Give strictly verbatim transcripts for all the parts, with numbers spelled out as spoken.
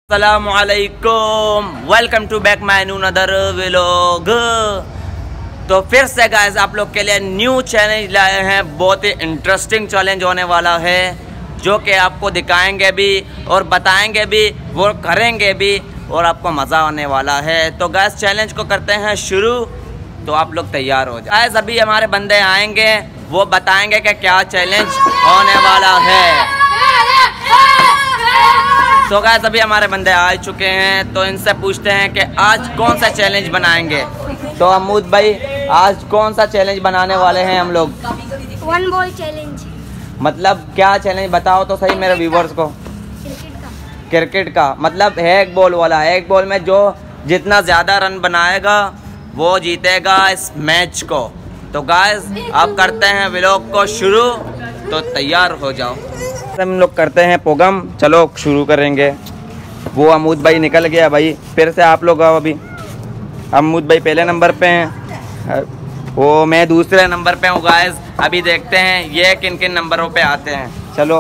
अस्सलामुअलैकुम, welcome to back my new other vlog. तो फिर से गाइस आप लोग के लिए न्यू चैलेंज लाए हैं। बहुत ही इंटरेस्टिंग चैलेंज होने वाला है जो कि आपको दिखाएंगे भी और बताएंगे भी, वो करेंगे भी और आपको मज़ा आने वाला है। तो गाइस चैलेंज को करते हैं शुरू। तो आप लोग तैयार हो जाए। गाइस अभी हमारे बंदे आएंगे, वो बताएंगे कि क्या चैलेंज होने वाला है। तो गाइस अभी हमारे बंदे आ चुके हैं, तो इनसे पूछते हैं कि आज कौन सा चैलेंज बनाएंगे। तो अमूद भाई, आज कौन सा चैलेंज बनाने वाले हैं हम लोग? One ball challenge. मतलब क्या चैलेंज बताओ तो सही मेरे व्यूवर्स को। क्रिकेट का। क्रिकेट का मतलब है एक बॉल वाला। एक बॉल में जो जितना ज़्यादा रन बनाएगा वो जीतेगा इस मैच को। तो गाइस अब करते हैं व्लॉग को शुरू, तो तैयार हो जाओ। हम लोग करते हैं प्रोग्राम, चलो शुरू करेंगे। वो अमूद भाई निकल गया भाई, फिर से आप लोग आओ। अभी अमूद भाई पहले नंबर पे हैं, वो मैं दूसरे नंबर पे हूँ। गाइस अभी देखते हैं ये किन किन नंबरों पे आते हैं। चलो,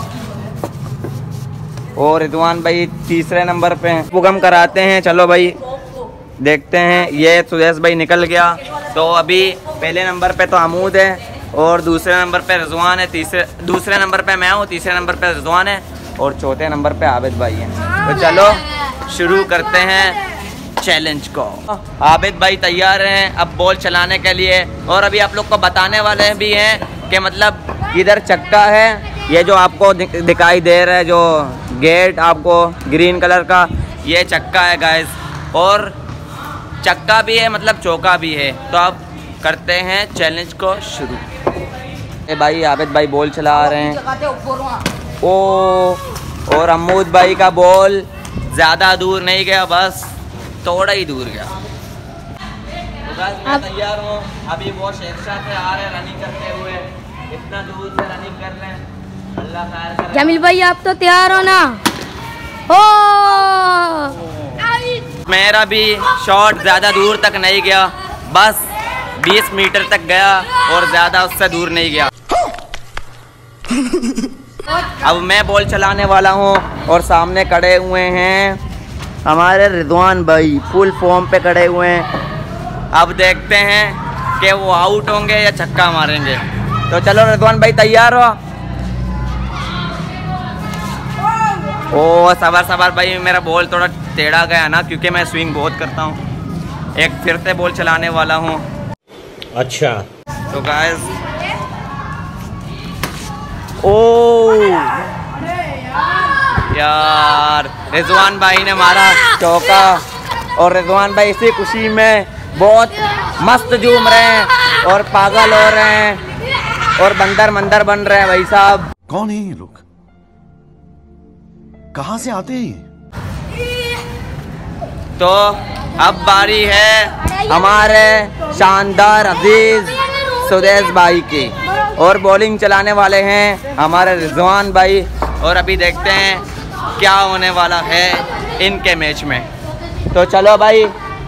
और रिजवान भाई तीसरे नंबर पे हैं, प्रोग्राम कराते हैं। चलो भाई देखते हैं। ये सुदेश भाई निकल गया। तो अभी पहले नंबर पे तो अमूद है और दूसरे नंबर पे रिजवान है, तीसरे दूसरे नंबर पे मैं हूँ, तीसरे नंबर पे रिजवान है और चौथे नंबर पे आबिद भाई हैं। तो चलो शुरू करते हैं चैलेंज को। आबिद भाई तैयार हैं अब बॉल चलाने के लिए, और अभी आप लोग को बताने वाले भी हैं कि मतलब इधर चक्का है, ये जो आपको दिखाई दे रहा है जो गेट आपको ग्रीन कलर का, ये चक्का है गाइस। और चक्का भी है मतलब चौका भी है। तो अब करते हैं चैलेंज को शुरू। ए भाई आबिद भाई बॉल चला रहे हैं। ओ और अमूद भाई का बॉल ज़्यादा दूर नहीं गया, बस थोड़ा ही दूर गया। तो गाइस मैं तैयार हूँ। अभी वो शेखशाह से आ रहे हैं रनिंग करते हुए, इतना दूर से रनिंग कर रहे हैं। अल्लाह खैर करे। जमील भाई आप तो तैयार हो ना? ओ मेरा भी शॉट ज़्यादा दूर तक नहीं गया, बस बीस मीटर तक गया और ज़्यादा उससे दूर नहीं गया। अब मैं बॉल चलाने वाला हूँ और सामने खड़े हुए हैं हमारे रिजवान भाई, फुल फॉर्म पे खड़े हुए हैं। अब देखते हैं कि वो आउट होंगे या छक्का मारेंगे। तो चलो रिजवान भाई तैयार हो? ओ सबर सबर भाई, मेरा बॉल थोड़ा टेढ़ा गया ना, क्योंकि मैं स्विंग बहुत करता हूँ। एक फिर से बॉल चलाने वाला हूँ। अच्छा तो गाइस ओ यार रिजवान भाई ने मारा चौका, और रिजवान भाई इसी खुशी में बहुत मस्त झूम रहे हैं और पागल हो रहे हैं और बंदर मंदर बन रहे हैं भाई साहब। कौन है ये लोग, कहाँ से आते हैं? तो अब बारी है हमारे शानदार अजीज सुदेश भाई की, और बॉलिंग चलाने वाले हैं हमारे रिजवान भाई। और अभी देखते हैं क्या होने वाला है इनके मैच में। तो चलो भाई,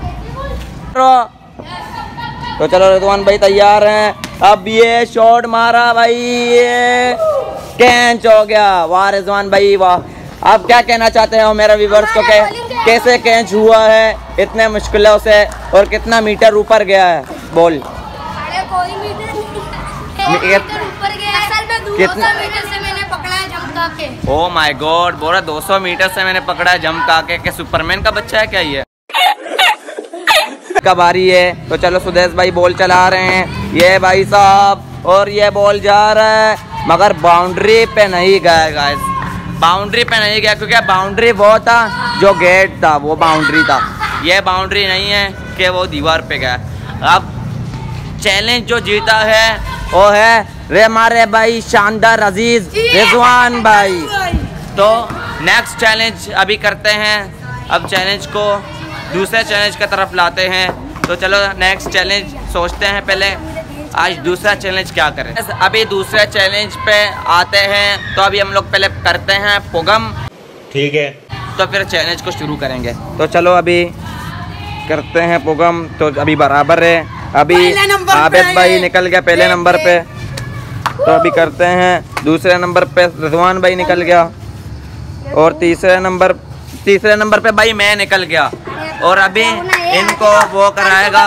तो चलो रिजवान भाई तैयार हैं। अब ये शॉट मारा भाई, ये कैच हो गया। वाह रिजवान भाई वाह। आप क्या कहना चाहते हो मेरे व्यूवर्स को के कैसे कैच हुआ है इतने मुश्किलों से, और कितना मीटर ऊपर गया है बॉल? कोई मीटर नहीं, ऊपर गया। असल में दो सौ मीटर से मैंने पकड़ा है झमका के। ओ माय गॉड, बोला दो सौ मीटर से मैंने पकड़ा है झमका के। के सुपरमैन का बच्चा है क्या ये? का बारी है। तो चलो सुदेश भाई बॉल चला रहे हैं, ये भाई साहब, और ये बॉल जा रहा है मगर बाउंड्री पे नहीं गया गाइस। बाउंड्री पे नहीं गया क्योंकि बाउंड्री वो था जो गेट था, वो बाउंड्री था। ये बाउंड्री नहीं है कि वो दीवार पे गया। अब चैलेंज जो जीता है वो है रे हमारे भाई शानदार अजीज रिजवान भाई। तो नेक्स्ट चैलेंज अभी करते हैं। अब चैलेंज को दूसरे चैलेंज की तरफ लाते हैं। तो चलो नेक्स्ट चैलेंज सोचते हैं पहले, आज दूसरा चैलेंज क्या करें। अभी दूसरे चैलेंज पे आते हैं। तो अभी हम लोग पहले करते हैं प्रोग्राम, ठीक है, तो फिर चैलेंज को शुरू करेंगे। तो चलो अभी करते हैं प्रोग्राम। तो अभी बराबर है, अभी आबिद भाई निकल गया पहले नंबर पे। तो अभी करते हैं दूसरे नंबर पे रिजवान भाई निकल गया, और तीसरे नंबर तीसरे नंबर पे भाई मैं निकल गया और अभी इनको वो कराएगा,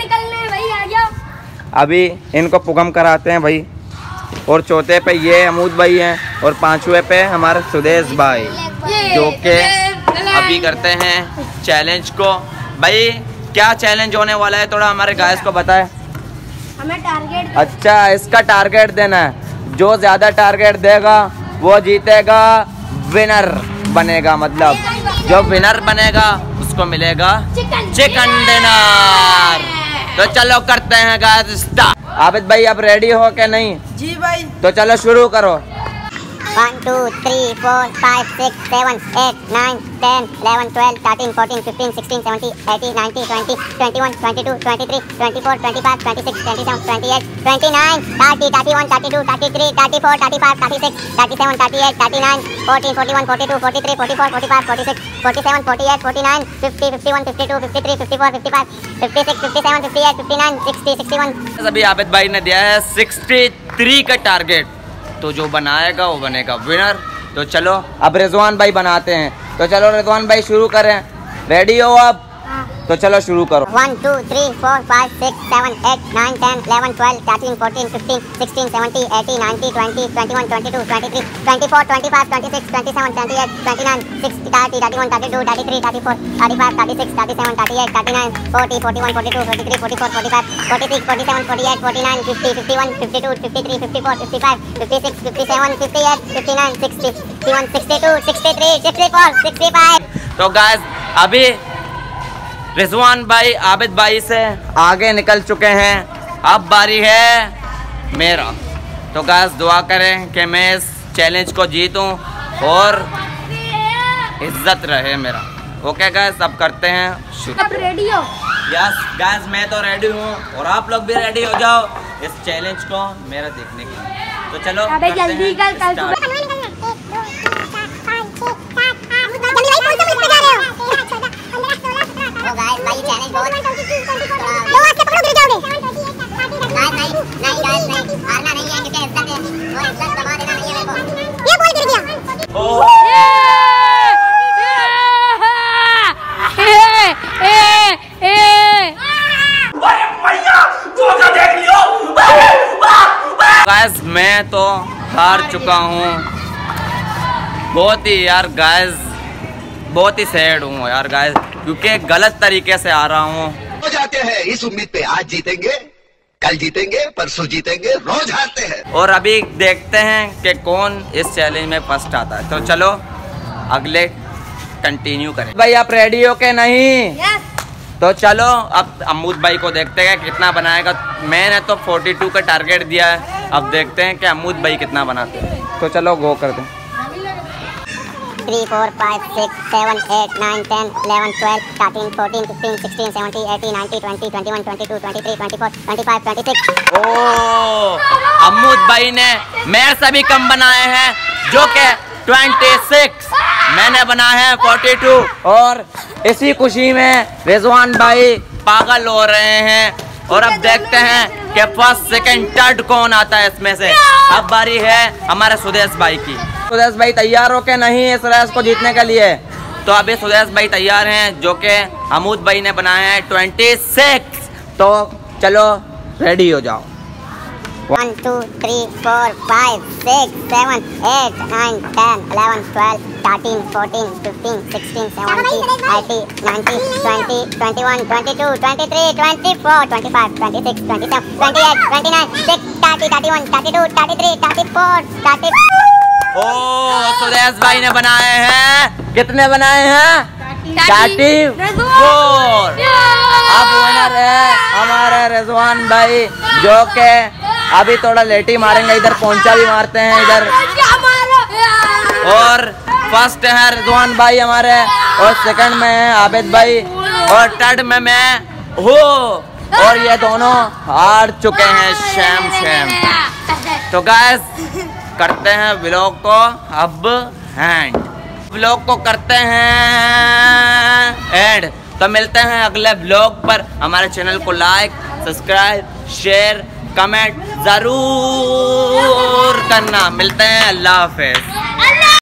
अभी इनको पुगम कराते हैं भाई। और चौथे पे ये अमूद भाई हैं और पांचवे पे हमारे सुदेश भाई जो के अभी करते हैं चैलेंज को। भाई क्या चैलेंज होने वाला है थोड़ा हमारे गाइस को बताए। हमें टारगेट, अच्छा इसका टारगेट देना है, जो ज्यादा टारगेट देगा वो जीतेगा, विनर बनेगा, मतलब जो विनर बनेगा उसको मिलेगा चिकन डिनर। तो चलो करते हैं गाइस स्टार्ट। आबिद भाई अब रेडी हो क्या नहीं? जी भाई। तो चलो शुरू करो। One, two, three, four, five, six, seven, eight, nine, ten, eleven, twelve, thirteen, fourteen, fifteen, sixteen, seventeen, eighteen, nineteen, twenty, twenty-one, twenty-two, twenty-three, twenty-four, twenty-five, twenty-six, twenty-seven, twenty-eight, twenty-nine, thirty, thirty-one, thirty-two, thirty-three, thirty-four, thirty-five, thirty-six, thirty-seven, thirty-eight, thirty-nine, forty, forty-one, forty-two, forty-three, forty-four, forty-five, forty-six, forty-seven, forty-eight, forty-nine, fifty, fifty-one, fifty-two, fifty-three, fifty-four, fifty-five, fifty-six, fifty-seven, fifty-eight, fifty-nine, sixty, sixty-one। अभी आबिद भाई ने दिया है तिरसठ का target, तो जो बनाएगा वो बनेगा विनर। तो चलो अब रिजवान भाई बनाते हैं, तो चलो रिजवान भाई शुरू करें। रेडी हो अब? तो चलो शुरू करो। One, two, three, four, five, six, seven, eight, nine, ten, eleven, twelve, thirteen, fourteen, fifteen, sixteen, seventeen, eighteen, nineteen, twenty, twenty-one, twenty-two, twenty-three, twenty-four, twenty-five, twenty-six, twenty-seven, twenty-eight, twenty-nine, thirty, thirty-one, thirty-two, thirty-three, thirty-four, thirty-five, thirty-six, thirty-seven, thirty-eight, thirty-nine, forty, forty-one, forty-two, forty-three, forty-four, forty-five, forty-six, forty-seven, forty-eight, forty-nine, fifty, fifty-one, fifty-two, fifty-three, fifty-four, fifty-five, fifty-six, fifty-seven, fifty-eight, fifty-nine, sixty, sixty-one, sixty-two, sixty-three, sixty-four, sixty-five। तो guys अभी रिजवान भाई आबिद भाई से आगे निकल चुके हैं, अब बारी है मेरा। तो गाइस दुआ करें कि मैं इस चैलेंज को जीतूं और इज्जत रहे मेरा। ओके गाइस अब करते हैं शुरू। अब रेडी हो? यस गाइस मैं तो रेडी हूँ और आप लोग भी रेडी हो जाओ इस चैलेंज को मेरा देखने के लिए। तो चलो अबे जल्दी कर, कल सुबह गाइस भाई चैलेंज बहुत दो हाथ से पकड़ो गिर जाओगे। गाइस नहीं नहीं गाइस नहीं, हारना नहीं है क्योंकि इज्जत है और इज्जत दबा देना नहीं है मेरे को। ये बॉल गिर गया। ओ गाइस मैं तो हार चुका हूँ बहुत ही यार गाइस, बहुत ही सैड हूँ यार गाइस, क्योंकि गलत तरीके से आ रहा हूँ। हो जाते हैं इस उम्मीद पे, आज जीतेंगे, कल जीतेंगे, परसों जीतेंगे, रोज हारते हैं। और अभी देखते हैं कि कौन इस चैलेंज में फर्स्ट आता है। तो चलो अगले कंटिन्यू करें। भाई आप रेडी हो के नहीं? यस। तो चलो अब अमूद भाई को देखते हैं कितना बनाएगा। मैंने तो बयालीस का टारगेट दिया है, अब देखते हैं कि अमूद भाई कितना बनाते हैं। तो चलो गो कर दें। three, four, five, six, seven, eight, nine, ten, eleven, twelve, thirteen, fourteen, fifteen, sixteen, seventeen, eighteen, nineteen, twenty, twenty-one, twenty-two, twenty-three, twenty-four, twenty-five, twenty-six। ओह अमूद भाई ने मेरे से भी कम बनाए हैं जो कि छब्बीस, मैंने बनाए हैं बयालीस। और इसी खुशी में रिजवान भाई पागल हो रहे हैं। और अब देखते हैं कि फर्स्ट सेकंड थर्ड कौन आता है इसमें से। अब बारी है हमारे सुदेश भाई की। सुदेश भाई तैयार हो के नहीं इस रेस को जीतने के लिए? तो अभी सुदेश भाई तैयार हैं जो कि अमूद भाई ने बनाए हैं छब्बीस। तो चलो रेडी हो जाओ। One, two, three, four, five, six, seven, eight, nine, ten, eleven, twelve, thirteen, fourteen, fifteen, sixteen, seventeen, eighteen, nineteen, twenty, twenty-one, twenty-two, twenty-three, twenty-four, twenty-five, twenty-six, twenty-seven, twenty-eight, twenty-nine, thirty, thirty-one, thirty-two, thirty-three, thirty-four, thirty। ओह सुदेश भाई ने बनाए हैं, कितने बनाए हैं? Thirty four. अब winner है हमारे रिजवान भाई जो के अभी थोड़ा लेट ही मारेंगे, इधर पहुंचा भी मारते हैं इधर। और फर्स्ट है रिजवान भाई हमारे, और सेकंड में है आबिद भाई, और थर्ड में मैं हूँ। और ये दोनों हार चुके हैं शैम शैम। तो गाइस करते हैं व्लॉग को अब एंड, व्लॉग को करते हैं एंड। तो मिलते हैं अगले व्लॉग पर। हमारे चैनल को लाइक, सब्सक्राइब, शेयर, कमेंट जरूर करना। मिलते हैं, अल्लाह हाफिज।